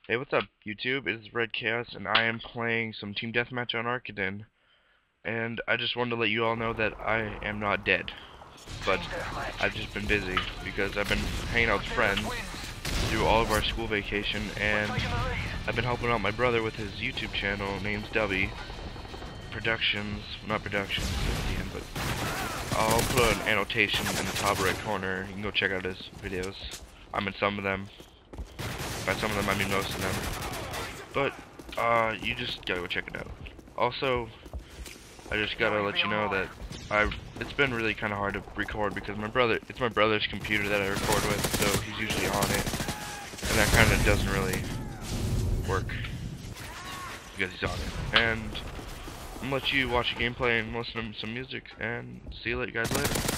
Hey, what's up, YouTube? It is Red Chaos, and I am playing some Team Deathmatch on Arkaden. And I just wanted to let you all know that I am not dead. But I've just been busy, because I've been hanging out with friends through all of our school vacation, and I've been helping out my brother with his YouTube channel named Dubby Productions. Not Productions at the end, but I'll put an annotation in the top right corner. You can go check out his videos. I'm in some of them. By some of them, I mean most of them. But, you just gotta go check it out. Also, I just gotta let you know that it's been really kind of hard to record because it's my brother's computer that I record with, so he's usually on it. And that kind of doesn't really work because he's on it. And I'm gonna let you watch a gameplay and listen to some music, and see you guys later.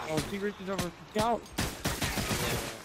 Oh, she reaches over to scout. Yeah.